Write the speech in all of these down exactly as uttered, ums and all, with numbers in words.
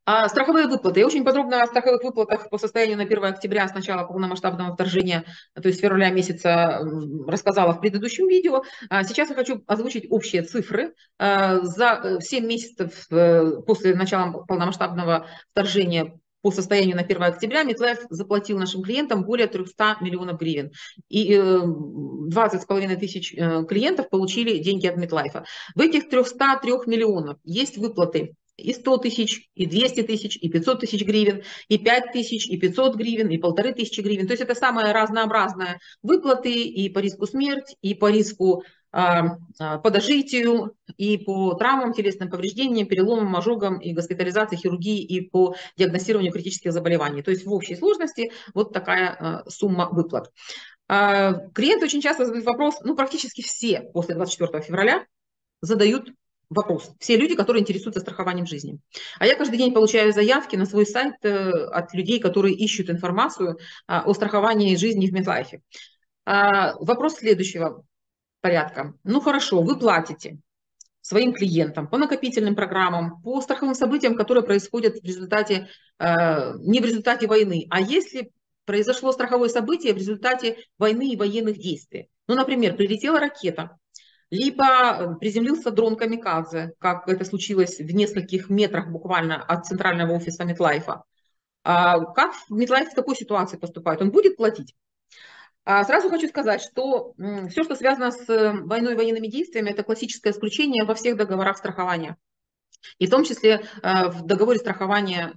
А, страховые выплаты. Я очень подробно о страховых выплатах по состоянию на первое октября с начала полномасштабного вторжения, то есть февраля месяца, рассказала в предыдущем видео. А сейчас я хочу озвучить общие цифры. А, за семь месяцев после начала полномасштабного вторжения по состоянию на первое октября MetLife заплатил нашим клиентам более трёхсот миллионов гривен. И двадцать с половиной тысяч клиентов получили деньги от MetLife. В этих трёхстах трёх миллионов есть выплаты и сто тысяч, и двести тысяч, и пятьсот тысяч гривен, и пять тысяч, и пятьсот гривен, и полторы тысячи гривен. То есть это самые разнообразные выплаты и по риску смерти, и по риску а, по дожитию, и по травмам, телесным повреждениям, переломам, ожогам, и госпитализации, хирургии, и по диагностированию критических заболеваний. То есть в общей сложности вот такая а, сумма выплат. А, клиенты очень часто задают вопрос, ну практически все после двадцать четвёртого февраля задают вопрос. Все люди, которые интересуются страхованием жизни. А я каждый день получаю заявки на свой сайт от людей, которые ищут информацию о страховании жизни в MetLife. Вопрос следующего порядка. Ну хорошо, вы платите своим клиентам по накопительным программам, по страховым событиям, которые происходят в результате, не в результате войны, а если произошло страховое событие в результате войны и военных действий. Ну, например, прилетела ракета, либо приземлился дрон камикадзе, как это случилось в нескольких метрах буквально от центрального офиса MetLife. Как MetLife в такой ситуации поступает? Он будет платить? Сразу хочу сказать, что все, что связано с войной и военными действиями, это классическое исключение во всех договорах страхования. И в том числе в договоре страхования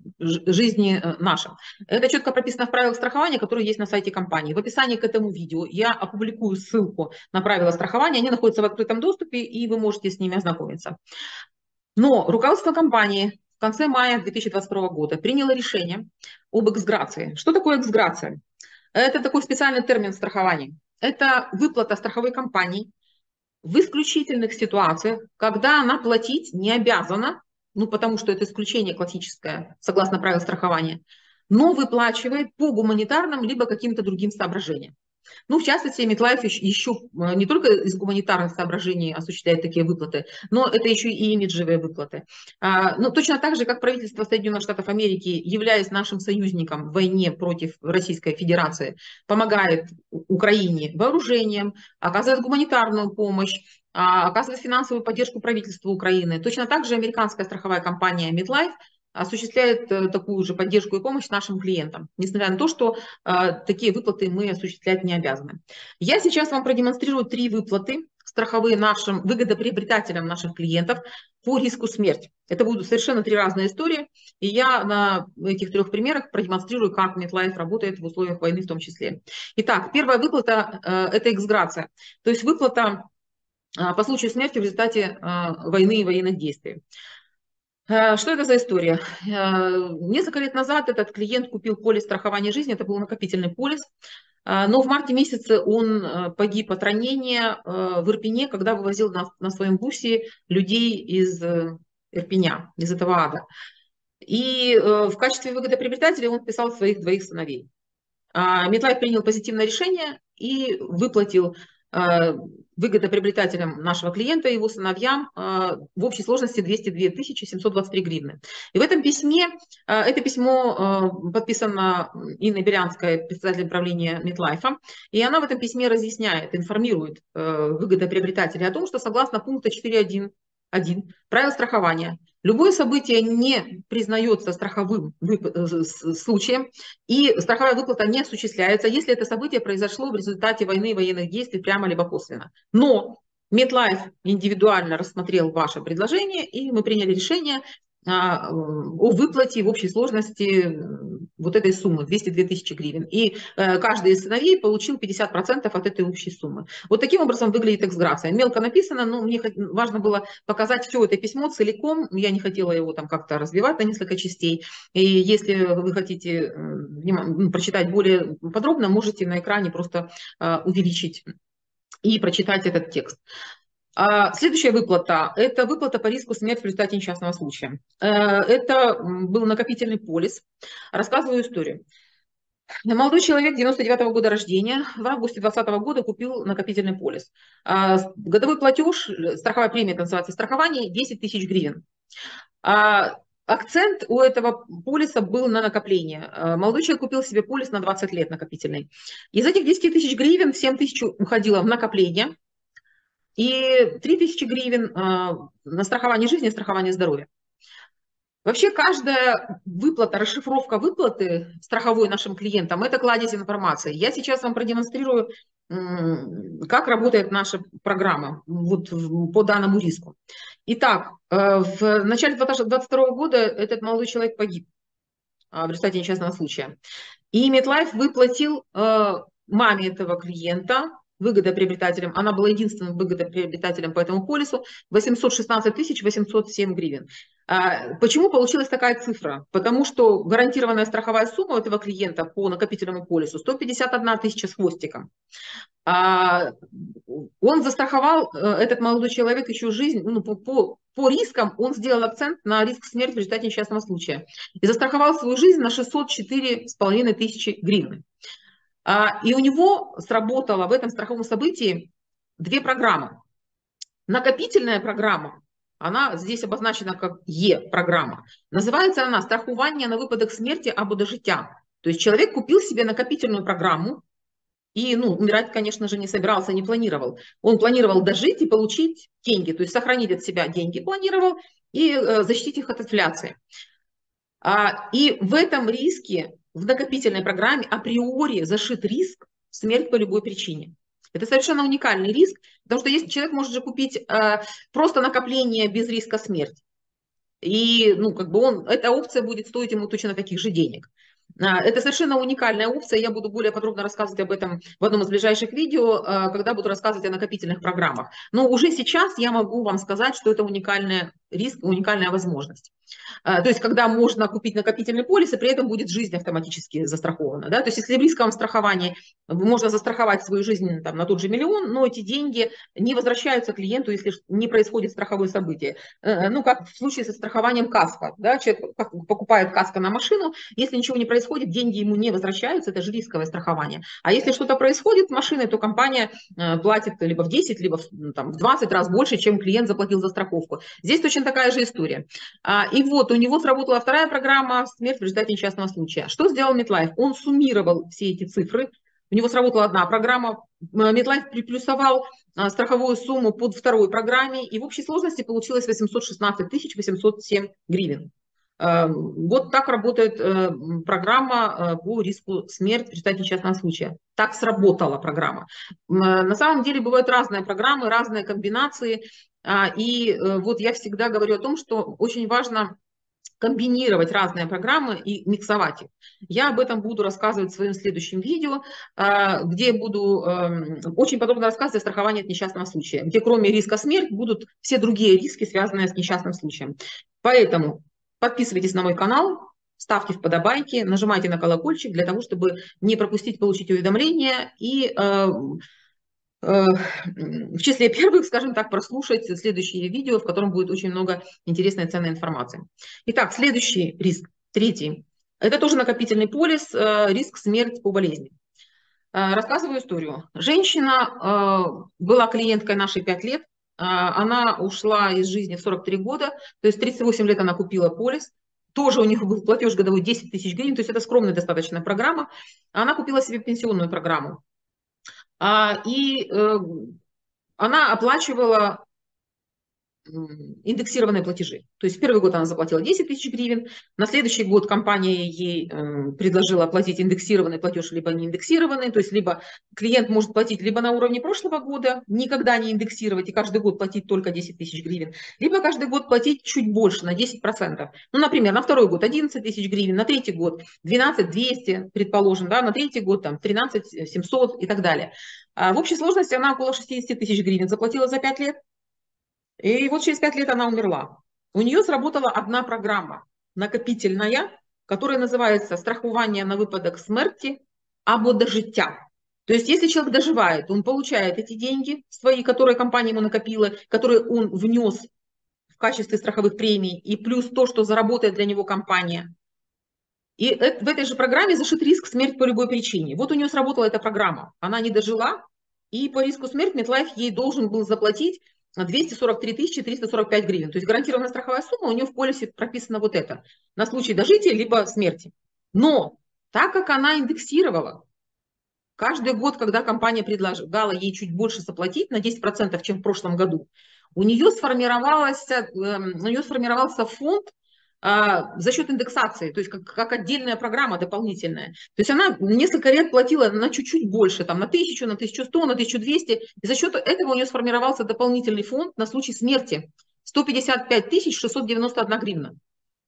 жизни нашем. Это четко прописано в правилах страхования, которые есть на сайте компании. В описании к этому видео я опубликую ссылку на правила страхования. Они находятся в открытом доступе, и вы можете с ними ознакомиться. Но руководство компании в конце мая две тысячи двадцать второго года приняло решение об эксграции. Что такое эксграция? Это такой специальный термин в страховании. Это выплата страховой компании в исключительных ситуациях, когда она платить не обязана, ну потому что это исключение классическое, согласно правилам страхования, но выплачивает по гуманитарным либо каким-то другим соображениям. Ну, в частности, MetLife еще не только из гуманитарных соображений осуществляет такие выплаты, но это еще и имиджевые выплаты. Ну, точно так же, как правительство Соединенных Штатов Америки, являясь нашим союзником в войне против Российской Федерации, помогает Украине вооружением, оказывает гуманитарную помощь, оказывает финансовую поддержку правительству Украины. Точно так же американская страховая компания MetLife осуществляет такую же поддержку и помощь нашим клиентам, несмотря на то, что э, такие выплаты мы осуществлять не обязаны. Я сейчас вам продемонстрирую три выплаты страховые нашим выгодоприобретателям наших клиентов по риску смерти. Это будут совершенно три разные истории, и я на этих трех примерах продемонстрирую, как MetLife работает в условиях войны в том числе. Итак, первая выплата э, – это эксграция, то есть выплата э, по случаю смерти в результате э, войны и военных действий. Что это за история? Несколько лет назад этот клиент купил полис страхования жизни, это был накопительный полис, но в марте месяце он погиб от ранения в Ирпене, когда вывозил на, на своем бусе людей из Ирпеня, из этого ада. И в качестве выгодоприобретателя он вписал своих двоих сыновей. MetLife принял позитивное решение и выплатил выгодоприобретателям нашего клиента, его сыновьям, в общей сложности двести две тысячи семьсот двадцать три гривны. И в этом письме, это письмо подписано Инной Белянской, председателем правления MetLife, и она в этом письме разъясняет, информирует выгодоприобретателей о том, что согласно пункта четыре точка один один правил страхования, любое событие не признается страховым случаем, и страховая выплата не осуществляется, если это событие произошло в результате войны и военных действий прямо либо косвенно. Но MetLife индивидуально рассмотрел ваше предложение, и мы приняли решение о выплате в общей сложности вот этой суммы, двести две тысячи гривен. И каждый из сыновей получил пятьдесят процентов от этой общей суммы. Вот таким образом выглядит эксграция. Мелко написано, но мне важно было показать все это письмо целиком. Я не хотела его там как-то разбивать на несколько частей. И если вы хотите прочитать более подробно, можете на экране просто увеличить и прочитать этот текст. Следующая выплата – это выплата по риску смерти в результате несчастного случая. Это был накопительный полис. Рассказываю историю. Молодой человек девяносто девятого года рождения в августе двадцатого года купил накопительный полис. Годовой платеж, страховая премия, называется страхование, десять тысяч гривен. акцент у этого полиса был на накопление. Молодой человек купил себе полис на двадцать лет накопительный. Из этих десяти тысяч гривен семь тысяч уходило в накопление и три тысячи гривен на страхование жизни и страхование здоровья. Вообще каждая выплата, расшифровка выплаты страховой нашим клиентам – это кладезь информации. Я сейчас вам продемонстрирую, как работает наша программа вот по данному риску. Итак, в начале две тысячи двадцать второго года этот молодой человек погиб в результате несчастного случая. И MetLife выплатил маме этого клиента, выгодоприобретателем, она была единственным выгодоприобретателем по этому полису, восемьсот шестнадцать тысяч восемьсот семь гривен. Почему получилась такая цифра? Потому что гарантированная страховая сумма этого клиента по накопительному полису сто пятьдесят одна тысяча с хвостиком. Он застраховал, этот молодой человек, еще жизнь, ну, по, по, по рискам он сделал акцент на риск смерти в результате несчастного случая. И застраховал свою жизнь на шестьсот четыре с половиной тысячи гривен. И у него сработало в этом страховом событии две программы. Накопительная программа, она здесь обозначена как Е-программа. Называется она «Страхование на выпадок смерти або до життя». То есть человек купил себе накопительную программу и, ну, умирать, конечно же, не собирался, не планировал. Он планировал дожить и получить деньги, то есть сохранить от себя деньги планировал и э, защитить их от инфляции. А, и в этом риске, в накопительной программе априори зашит риск смерти по любой причине. Это совершенно уникальный риск, потому что если человек может же купить э, просто накопление без риска смерти, и, ну, как бы он, эта опция будет стоить ему точно таких же денег. Это совершенно уникальная опция, я буду более подробно рассказывать об этом в одном из ближайших видео, когда буду рассказывать о накопительных программах. Но уже сейчас я могу вам сказать, что это уникальный риск, уникальная возможность. То есть, когда можно купить накопительный полис, и при этом будет жизнь автоматически застрахована. Да? То есть, если в рисковом страховании можно застраховать свою жизнь там, на тот же миллион, но эти деньги не возвращаются клиенту, если не происходит страховое событие. Ну, как в случае со страхованием каско. Да? Человек покупает каско на машину, если ничего не происходит, деньги ему не возвращаются, это же рисковое страхование. А если что-то происходит с машиной, то компания платит либо в десять, либо там, в двадцать раз больше, чем клиент заплатил за страховку. Здесь точно такая же история. И вот у него сработала вторая программа «Смерть в результате несчастного случая». Что сделал MetLife? Он суммировал все эти цифры. У него сработала одна программа. MetLife приплюсовал страховую сумму под второй программе. И в общей сложности получилось восемьсот шестнадцать тысяч восемьсот семь гривен. Вот так работает программа по риску смерти в результате несчастного случая. Так сработала программа. На самом деле бывают разные программы, разные комбинации. И вот я всегда говорю о том, что очень важно комбинировать разные программы и миксовать их. Я об этом буду рассказывать в своем следующем видео, где буду очень подробно рассказывать о страховании от несчастного случая, где кроме риска смерти будут все другие риски, связанные с несчастным случаем. Поэтому подписывайтесь на мой канал, ставьте вподобайки, нажимайте на колокольчик для того, чтобы не пропустить, получить уведомления и э, э, в числе первых, скажем так, прослушать следующее видео, в котором будет очень много интересной и ценной информации. Итак, следующий риск, третий. Это тоже накопительный полис, э, риск смерти по болезни. Э, рассказываю историю. Женщина э, была клиенткой нашей пять лет. Она ушла из жизни в сорок три года, то есть тридцать восемь лет она купила полис. Тоже у них был платеж годовой десять тысяч гривен, то есть это скромная достаточно программа. Она купила себе пенсионную программу. И она оплачивала индексированные платежи. То есть в первый год она заплатила десять тысяч гривен, на следующий год компания ей э, предложила оплатить индексированный платеж, либо не индексированный, то есть либо клиент может платить либо на уровне прошлого года, никогда не индексировать и каждый год платить только десять тысяч гривен, либо каждый год платить чуть больше, на десять процентов. Ну, например, на второй год одиннадцать тысяч гривен, на третий год двенадцать двести, предположим, да, на третий год там тринадцать семьсот и так далее. А в общей сложности она около шестьдесят тысяч гривен заплатила за пять лет. И вот через пять лет она умерла. У нее сработала одна программа, накопительная, которая называется «Страхование на выпадок смерти або до життя». То есть если человек доживает, он получает эти деньги свои, которые компания ему накопила, которые он внес в качестве страховых премий, и плюс то, что заработает для него компания. И в этой же программе зашит риск смерти по любой причине. Вот у нее сработала эта программа. Она не дожила, и по риску смерти MetLife ей должен был заплатить двести сорок три тысячи триста сорок пять гривен. То есть гарантированная страховая сумма, у нее в полисе прописано вот это. На случай дожития либо смерти. Но так как она индексировала, каждый год, когда компания предлагала ей чуть больше заплатить, на десять процентов, чем в прошлом году, у нее сформировался, у нее сформировался фонд а, за счет индексации, то есть как, как отдельная программа дополнительная. То есть она несколько лет платила на чуть-чуть больше, там, на тысячу, на тысячу сто, на тысячу двести, и за счет этого у нее сформировался дополнительный фонд на случай смерти сто пятьдесят пять тысяч шестьсот девяносто одна гривна.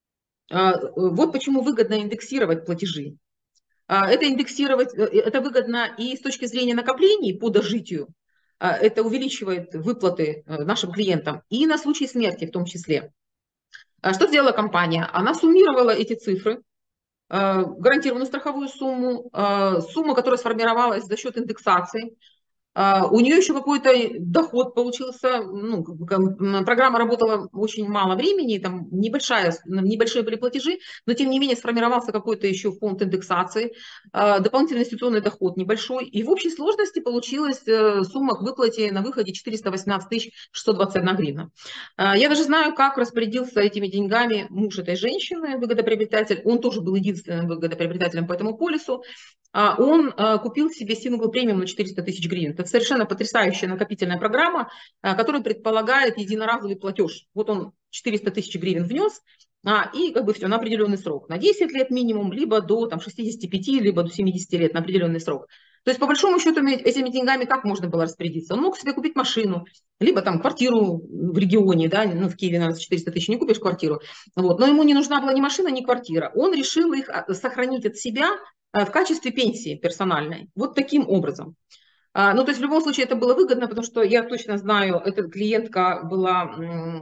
А, вот почему выгодно индексировать платежи. Это индексировать, это выгодно и с точки зрения накоплений по дожитию, это увеличивает выплаты нашим клиентам, и на случай смерти в том числе. Что сделала компания? Она суммировала эти цифры, гарантированную страховую сумму, сумму, которая сформировалась за счет индексации. У нее еще какой-то доход получился, ну, программа работала очень мало времени, там небольшая, небольшие были платежи, но тем не менее сформировался какой-то еще фонд индексации, дополнительный инвестиционный доход небольшой, и в общей сложности получилась сумма к выплате на выходе четыреста восемнадцать тысяч шестьсот двадцать одна гривна. Я даже знаю, как распорядился этими деньгами муж этой женщины, выгодоприобретатель, он тоже был единственным выгодоприобретателем по этому полису. Он купил себе сингл премиум на четыреста тысяч гривен. Это совершенно потрясающая накопительная программа, которая предполагает единоразовый платеж. Вот он четыреста тысяч гривен внес, и как бы все на определенный срок. На десять лет минимум, либо до там, шестидесяти пяти, либо до семидесяти лет на определенный срок. То есть, по большому счету, этими деньгами как можно было распорядиться? Он мог себе купить машину, либо там квартиру в регионе, да, ну, в Киеве, наверное, за четыреста тысяч не купишь квартиру. Вот. Но ему не нужна была ни машина, ни квартира. Он решил их сохранить от себя в качестве пенсии персональной. Вот таким образом. Ну, то есть в любом случае это было выгодно, потому что я точно знаю, эта клиентка была,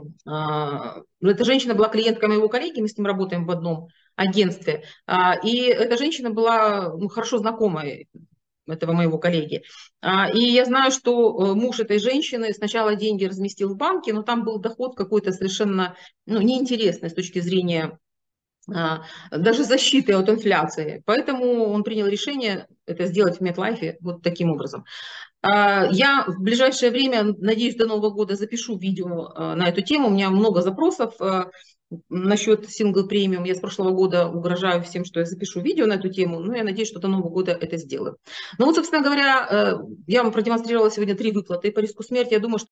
эта женщина была клиенткой моего коллеги, мы с ним работаем в одном агентстве, и эта женщина была, ну, хорошо знакомой этого моего коллеги. И я знаю, что муж этой женщины сначала деньги разместил в банке, но там был доход какой-то совершенно, ну, неинтересный с точки зрения даже защиты от инфляции. Поэтому он принял решение это сделать в MetLife вот таким образом. Я в ближайшее время, надеюсь, до Нового года запишу видео на эту тему. У меня много запросов насчет сингл премиум. Я с прошлого года угрожаю всем, что я запишу видео на эту тему, но я надеюсь, что до Нового года это сделаю. Ну вот, собственно говоря, я вам продемонстрировала сегодня три выплаты по риску смерти. Я думаю, что